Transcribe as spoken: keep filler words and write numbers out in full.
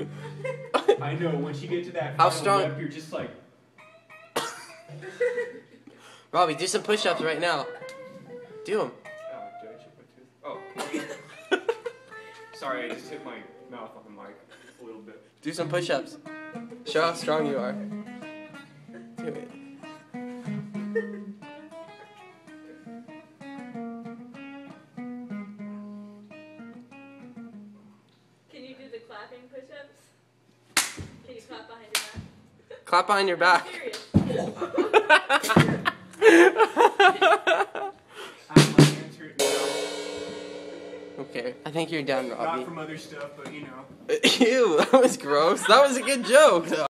I know, once you get to that How final strong? rep, you're just like... Robbie, do some push-ups right now. Do them. Oh, did I chip my tooth? Oh. Sorry, I just hit my mouth on the mic a little bit. Do some push-ups. Show how strong you are. Do it. Can you do the clapping push-ups? Can you clap behind your back? Clap behind your back. Okay, I think you're done, Robbie. Not from other stuff, but you know. Ew, that was gross. That was a good joke, though.